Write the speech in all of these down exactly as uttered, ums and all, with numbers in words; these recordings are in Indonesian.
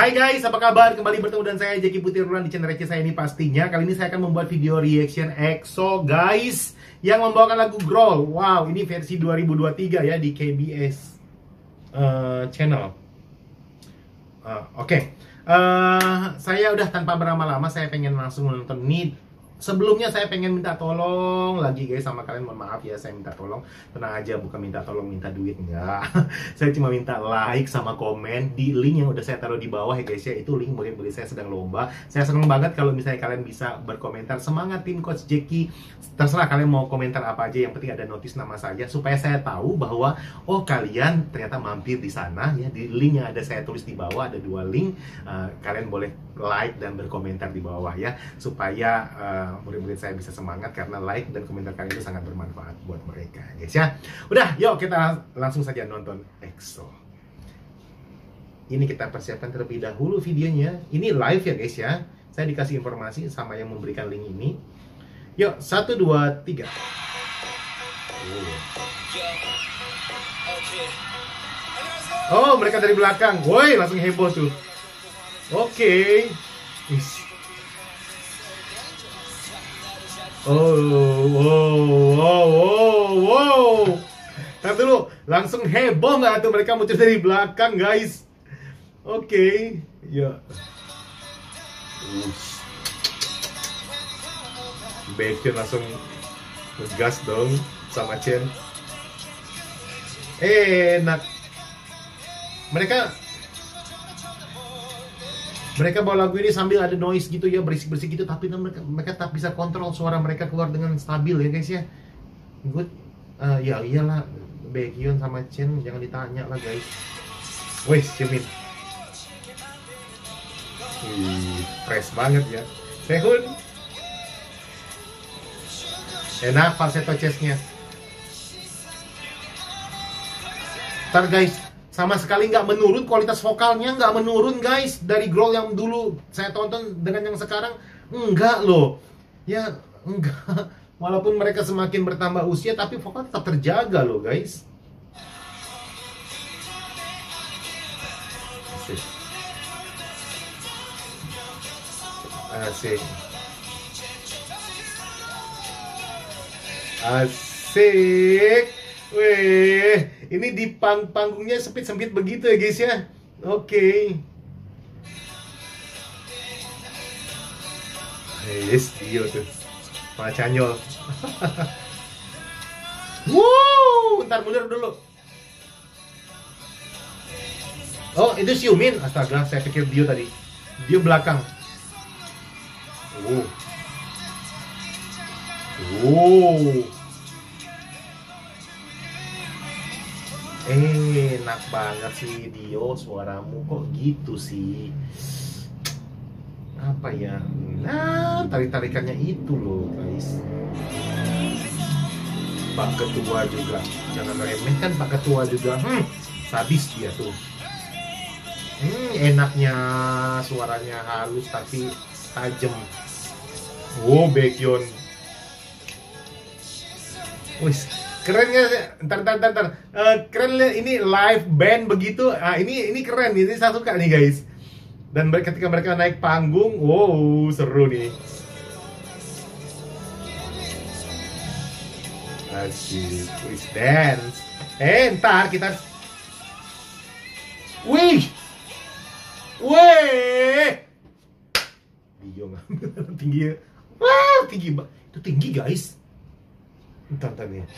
Hai guys, apa kabar? Kembali bertemu dengan saya Jeki Putirulan di channel receh saya ini pastinya. Kali ini saya akan membuat video reaction EXO guys, yang membawakan lagu Growl. Wow, ini versi dua ribu dua puluh tiga ya di K B S uh, channel. uh, Oke, okay. uh, Saya udah tanpa berlama-lama, saya pengen langsung nonton nih. Sebelumnya saya pengen minta tolong lagi guys sama kalian, mohon maaf ya, saya minta tolong. Tenang aja, bukan minta tolong minta duit, enggak. Saya cuma minta like sama komen di link yang udah saya taruh di bawah ya guys ya. Itu link bagi saya sedang lomba. Saya seneng banget kalau misalnya kalian bisa berkomentar. Semangat tim Coach Jeki. Terserah kalian mau komentar apa aja, yang penting ada notis nama saja supaya saya tahu bahwa oh kalian ternyata mampir di sana ya. Di link yang ada saya tulis di bawah ada dua link. Uh, kalian boleh like dan berkomentar di bawah ya, supaya uh, murid-murid saya bisa semangat, karena like dan komentar kalian itu sangat bermanfaat buat mereka guys ya. Udah, yuk kita langsung saja nonton EXO. Ini kita persiapkan terlebih dahulu videonya. Ini live ya guys ya. Saya dikasih informasi sama yang memberikan link ini. Yuk, satu, dua, tiga. Oh, mereka dari belakang. Woi, langsung heboh tuh. Oke. Okay. Oh, wow, wow, wow, wow. Ntar dulu, langsung heboh nggak tuh mereka muncul dari belakang guys. Oke, okay. Ya. Baekhyun langsung ngegas dong sama Chen. Enak. Mereka Mereka bawa lagu ini sambil ada noise gitu ya, berisik-berisik gitu, tapi mereka, mereka tak bisa kontrol suara mereka keluar dengan stabil ya guys ya. Good, uh, ya iyalah, Baekhyun sama Chen jangan ditanya lah guys. Wih, Jimin, Wih, fresh banget ya. Sehun, enak falsetto chestnya. Ntar guys, sama sekali nggak menurun kualitas vokalnya, nggak menurun guys dari Growl yang dulu saya tonton dengan yang sekarang, enggak loh ya, enggak. Walaupun mereka semakin bertambah usia tapi vokal tetap terjaga loh guys. Asik, asik, asik. Weh, ini di pang panggungnya sempit-sempit begitu ya guys ya. Oke. Okay. Yes, dia tuh. Pak Canyol. Wow, ntar mundur dulu. Oh, itu Xiumin. Astaga, saya pikir Dio tadi. Dio belakang. Oh. Oh. Eh, enak banget sih Dio, suaramu kok gitu sih. Apa ya? Nah, tarik-tarikannya itu loh guys. Pak Ketua juga, jangan meremehkan Pak Ketua juga. Hmm, sadis dia tuh. Hmm, enaknya suaranya halus tapi tajam. Wow, Baekhyun. Wis. Keren ya, ntar ntar ntar, ntar. Uh, keren ini live band begitu. Ah, ini ini keren, ini saya suka nih guys. Dan ketika mereka naik panggung, wow, seru nih. Asik, please dance. Eh, ntar kita, wih, wih, Dio ngambil tinggi ya. Wah, tinggi banget, itu tinggi guys. Ntar ntar nih.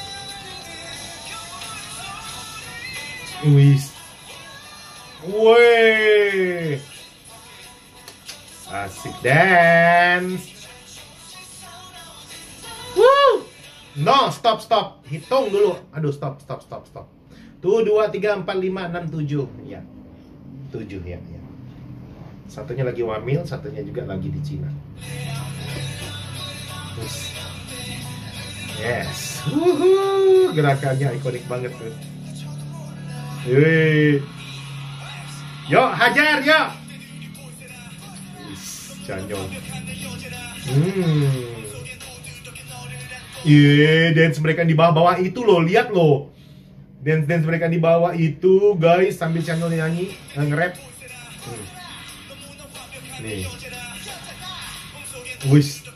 Wis, wih, asik dance. Woo, no stop stop, hitung dulu. Aduh stop stop stop stop. Tuh dua tiga empat lima enam tujuh ya, tujuh ya ya. Satunya lagi wamil, satunya juga lagi di Cina. Yes, wuhu, gerakannya ikonik banget tuh. Wih, yuk hajar yuk. Canyong. Hmm. Iya, dance mereka di bawah-bawah itu loh, lihat loh. Dance dance mereka di bawah itu guys, sambil channel nyanyi, nge-rap. Hmm. Nih. Wis.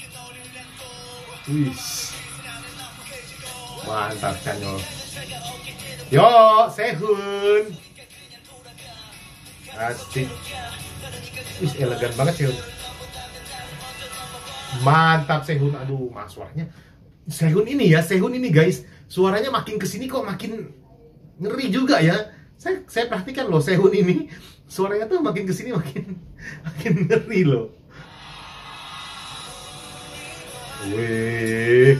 Wis. Mantap Chanyeol. Yo, Sehun. Asik. Wis elegan banget Sehun. Mantap Sehun. Aduh, mas suaranya Sehun ini ya, Sehun ini guys. Suaranya makin kesini kok makin ngeri juga ya. Saya saya perhatikan loh Sehun ini. Suaranya tuh makin kesini makin makin ngeri loh. Wih.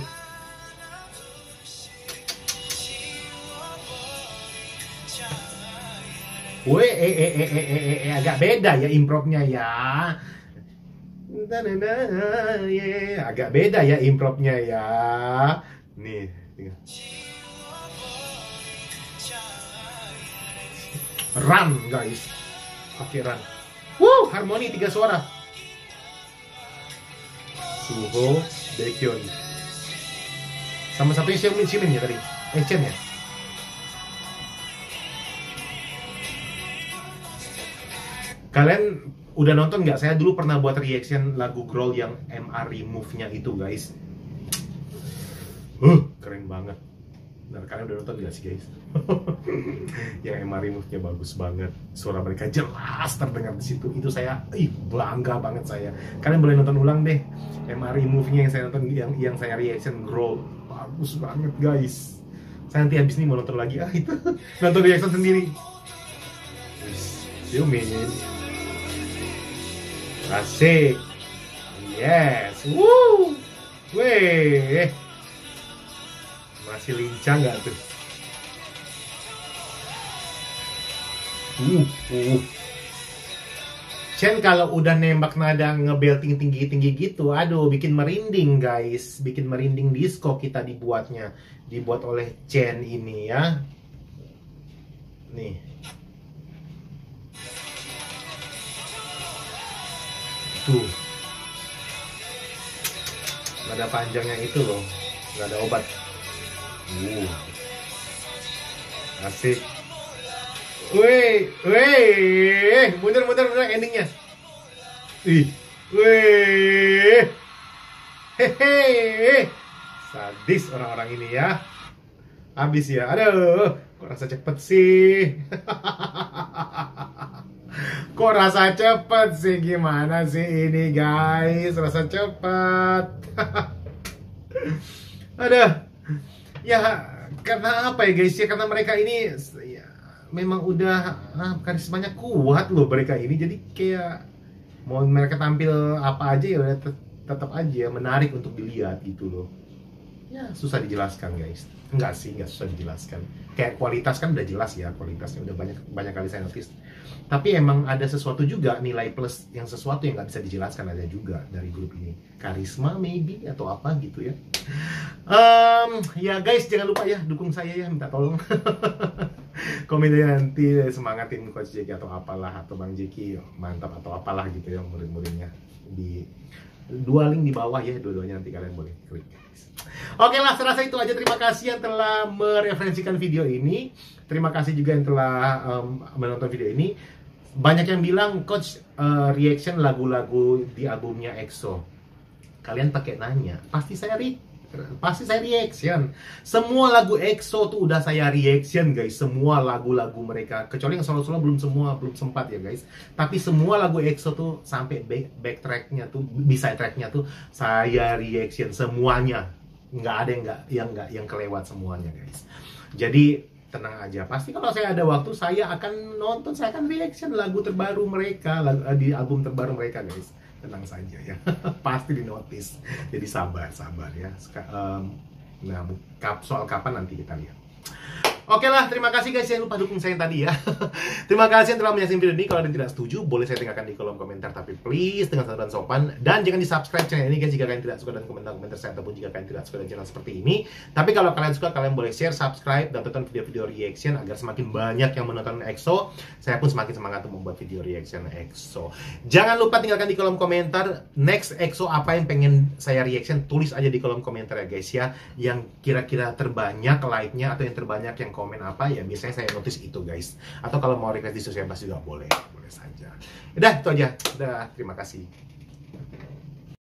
Wih, eh, eh, eh, eh, eh, eh, agak beda ya improvnya ya. Agak beda ya improvnya ya. Nih, tinggal. Run guys. Oke, run. Wuh, harmoni tiga suara. Suho, Baekhyun. Sama satunya Xiaomin Xiaomin ya tadi. Eh, Chen ya. Kalian udah nonton nggak? Saya dulu pernah buat reaction lagu Growl yang M R Remove-nya itu guys. Huh, keren banget. Nah, kalian udah nonton nggak sih guys? Yang M R Remove-nya bagus banget. Suara mereka jelas terdengar di situ. Itu saya, ih bangga banget saya. Kalian boleh nonton ulang deh. M R Remove-nya yang saya nonton, yang yang saya reaction Growl. Bagus banget guys. Saya nanti habis ini mau nonton lagi. Ah itu nonton reaction sendiri. Xiaomin. Asik. Yes. Woo. Weh. Masih lincah nggak tuh? Uh, uh. Chen kalau udah nembak nada ngebelting tinggi-tinggi gitu, aduh bikin merinding guys. Bikin merinding disco kita dibuatnya. Dibuat oleh Chen ini ya. Nih. Tuh. Nada panjangnya itu loh. Nggak ada obat. Uh. Asik. Wih, wih, muter muter muter endingnya. Ih, wih, hehe, sadis orang-orang ini ya. Habis ya, aduh, kok rasa cepet sih. Kok rasa cepet sih, gimana sih ini guys, rasa cepet. Aduh. Ya karena apa ya guys ya, karena mereka ini ya, memang udah ah, karismanya kuat loh mereka ini, jadi kayak mau mereka tampil apa aja ya tet tetap aja menarik untuk dilihat gitu loh. Ya susah dijelaskan guys. Enggak sih, enggak susah dijelaskan. Kayak kualitas kan udah jelas ya, kualitasnya udah banyak banyak kali saya notice. Tapi emang ada sesuatu juga, nilai plus yang sesuatu yang nggak bisa dijelaskan ada juga dari grup ini. Karisma maybe atau apa gitu ya. Um, ya guys, jangan lupa ya dukung saya ya, minta tolong. Komennya nanti semangatin Coach Jeki atau apalah, atau Bang Jeki mantap atau apalah gitu ya murid-muridnya. Di dua link di bawah ya, dua-duanya nanti kalian boleh klik. Oke lah, serasa itu aja. Terima kasih yang telah mereferensikan video ini. Terima kasih juga yang telah um, menonton video ini. Banyak yang bilang, Coach, uh, reaction lagu-lagu di albumnya E X O. Kalian pakai nanya, pasti saya re pasti saya reaction. Semua lagu E X O tuh udah saya reaction guys. Semua lagu-lagu mereka, kecuali yang solo-solo belum semua, belum sempat ya guys. Tapi semua lagu E X O tuh sampai back, backtracknya tuh, bisa tracknya tuh saya reaction semuanya. Nggak ada yang nggak yang nggak yang kelewat semuanya guys. Jadi tenang aja, pasti kalau saya ada waktu saya akan nonton, saya akan reaction lagu terbaru mereka, lagu, di album terbaru mereka guys. Tenang saja ya. Pasti di notice. Jadi sabar sabar ya. Um, nah soal kapan nanti kita lihat. Oke lah, terima kasih guys, jangan lupa dukung saya yang tadi ya. Terima kasih yang telah menyaksikan video ini. Kalau ada yang tidak setuju, boleh saya tinggalkan di kolom komentar, tapi please dengan santai dan sopan. Dan jangan di subscribe channel ini guys jika kalian tidak suka dengan komentar-komentar saya, ataupun jika kalian tidak suka dengan channel seperti ini. Tapi kalau kalian suka, kalian boleh share, subscribe, dan tonton video-video reaction agar semakin banyak yang menonton E X O. Saya pun semakin semangat untuk membuat video reaction E X O. Jangan lupa tinggalkan di kolom komentar next E X O apa yang pengen saya reaction, tulis aja di kolom komentar ya guys ya. Yang kira-kira terbanyak like-nya atau yang terbanyak yang komen apa ya, biasanya saya notice itu guys. Atau kalau mau request di sosial bebas juga boleh, boleh saja. Udah, itu aja. Udah, terima kasih.